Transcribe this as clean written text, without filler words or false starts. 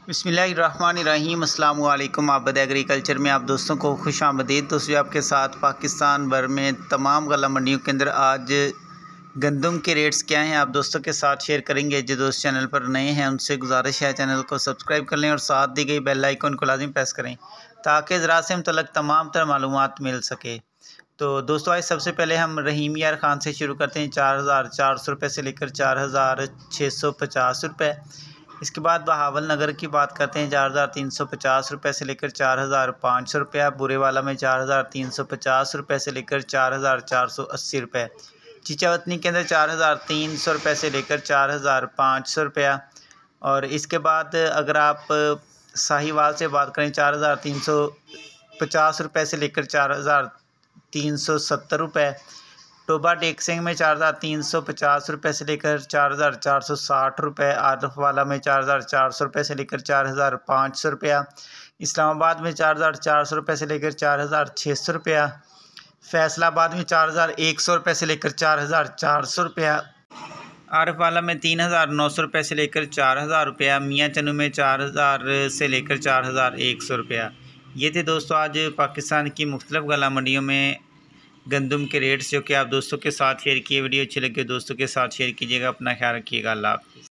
बिस्मिल्लाहिर्रहमानिर्रहीम अस्सलाम वालेकुम। आबद एग्रीकल्चर में आप दोस्तों को खुश आमदीद। दोस्तों आपके साथ पाकिस्तान भर में तमाम गला मंडियों के अंदर आज गंदम के रेट्स क्या हैं आप दोस्तों के साथ शेयर करेंगे। जो दोस्त चैनल पर नए हैं उनसे गुजारिश है चैनल को सब्सक्राइब कर लें और साथ दी गई बेल आइकन को लाजिम प्रेस करें ताकि ज़रात से मुतल्लक़ तमाम तरह मालूमात मिल सके। तो दोस्तों आज सबसे पहले हम रहीम यार ख़ान से शुरू करते हैं। 4,400 रुपये से लेकर 4,650 रुपये। इसके बाद बहावल नगर की बात करते हैं। 4,350 रुपये से लेकर 4,500 रुपये। बुरेवाला में 4,350 रुपये से लेकर 4,480 रुपये। चीचावतनी के अंदर 4,300 रुपये से लेकर 4,500 रुपया। और इसके बाद अगर आप साहिवाल से बात करें 4,350 रुपये से लेकर 4,370 रुपये। टोबा टेकसिंग में 4,350 रुपये से लेकर 4,460 रुपये। आरफ वाला में 4,400 रुपये से लेकर 4,500 रुपया। इस्लामाबाद में 4,400 रुपये से लेकर 4,600 रुपया। फैसलाबाद में 4,100 रुपये से लेकर 4,400 रुपया। आरफ वाला में 3,900 रुपये से लेकर 4,000 रुपया। मियाँ चन्नू में 4,000 से लेकर 4,100 रुपया। ये थे दोस्तों आज पाकिस्तान की मुख्तलिफ गला मंडियों में गंदम के रेट्स जो कि आप दोस्तों के साथ शेयर किए। वीडियो अच्छी लगे दोस्तों के साथ शेयर कीजिएगा। अपना ख्याल रखिएगा। अल्लाह हाफ़िज़।